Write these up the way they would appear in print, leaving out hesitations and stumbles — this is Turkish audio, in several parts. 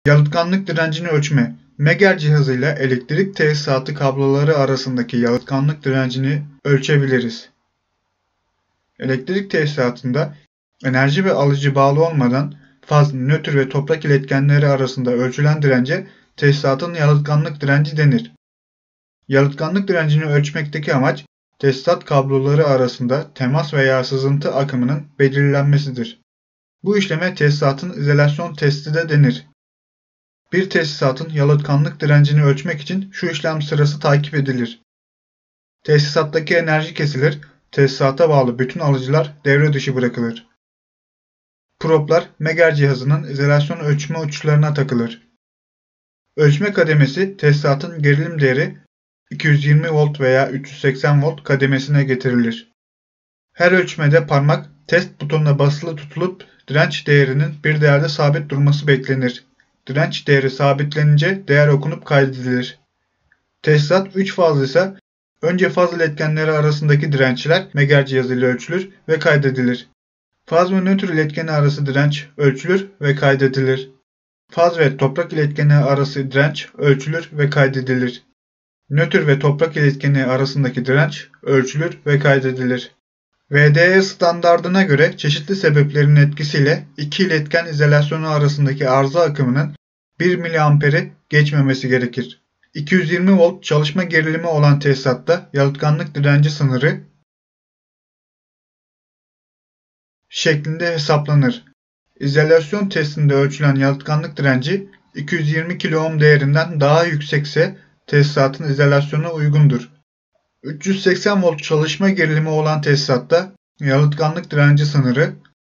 Yalıtkanlık direncini ölçme. Meger cihazıyla elektrik tesisatı kabloları arasındaki yalıtkanlık direncini ölçebiliriz. Elektrik tesisatında enerji ve alıcı bağlı olmadan faz, nötr ve toprak iletkenleri arasında ölçülen dirence tesisatın yalıtkanlık direnci denir. Yalıtkanlık direncini ölçmekteki amaç tesisat kabloları arasında temas veya sızıntı akımının belirlenmesidir. Bu işleme tesisatın izolasyon testi de denir. Bir tesisatın yalıtkanlık direncini ölçmek için şu işlem sırası takip edilir. Tesisattaki enerji kesilir, tesisata bağlı bütün alıcılar devre dışı bırakılır. Proplar Meger cihazının izolasyon ölçme uçlarına takılır. Ölçme kademesi tesisatın gerilim değeri 220 volt veya 380 volt kademesine getirilir. Her ölçmede parmak test butonuna basılı tutulup direnç değerinin bir değerde sabit durması beklenir. Direnç değeri sabitlenince değer okunup kaydedilir. Tesisat 3 fazlı ise önce faz iletkenleri arasındaki dirençler Meger cihazıyla ölçülür ve kaydedilir. Faz ve nötr iletkeni arası direnç ölçülür ve kaydedilir. Faz ve toprak iletkeni arası direnç ölçülür ve kaydedilir. Nötr ve toprak iletkeni arasındaki direnç ölçülür ve kaydedilir. VDE standardına göre çeşitli sebeplerin etkisiyle iki iletken izolasyonu arasındaki arıza akımının 1 mA'ı geçmemesi gerekir. 220 volt çalışma gerilimi olan tesisatta yalıtkanlık direnci sınırı şeklinde hesaplanır. İzolasyon testinde ölçülen yalıtkanlık direnci 220 kΩ değerinden daha yüksekse tesisatın izolasyona uygundur. 380 volt çalışma gerilimi olan tesisatta yalıtkanlık direnci sınırı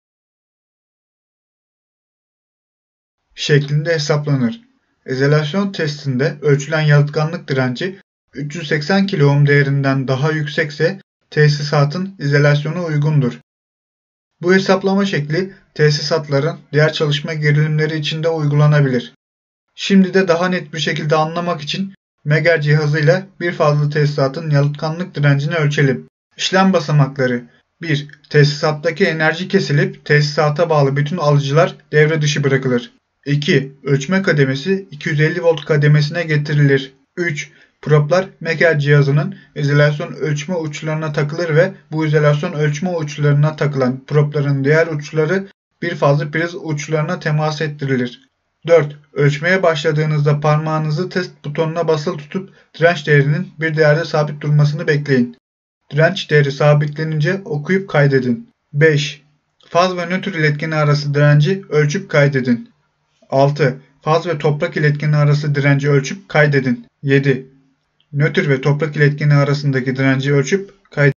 şeklinde hesaplanır. İzolasyon testinde ölçülen yalıtkanlık direnci 380 kΩ değerinden daha yüksekse tesisatın izolasyona uygundur. Bu hesaplama şekli tesisatların diğer çalışma gerilimleri için de uygulanabilir. Şimdi de daha net bir şekilde anlamak için Meger cihazıyla bir fazlı tesisatın yalıtkanlık direncini ölçelim. İşlem basamakları 1. Tesisattaki enerji kesilip tesisata bağlı bütün alıcılar devre dışı bırakılır. 2. Ölçme kademesi 250 volt kademesine getirilir. 3. Proplar Meger cihazının izolasyon ölçme uçlarına takılır ve bu izolasyon ölçme uçlarına takılan propların diğer uçları bir fazlı priz uçlarına temas ettirilir. 4. Ölçmeye başladığınızda parmağınızı test butonuna basılı tutup direnç değerinin bir değerde sabit durmasını bekleyin. Direnç değeri sabitlenince okuyup kaydedin. 5. Faz ve nötr iletkeni arası direnci ölçüp kaydedin. 6. Faz ve toprak iletkeni arası direnci ölçüp kaydedin. 7. Nötr ve toprak iletkeni arasındaki direnci ölçüp kaydedin.